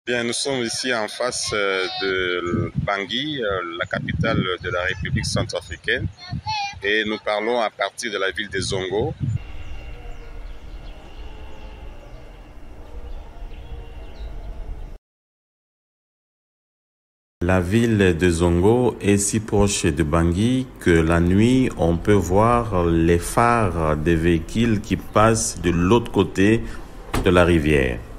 Bien, nous sommes ici en face de Bangui, la capitale de la République centrafricaine, et nous parlons à partir de la ville de Zongo. La ville de Zongo est si proche de Bangui que la nuit, on peut voir les phares des véhicules qui passent de l'autre côté de la rivière.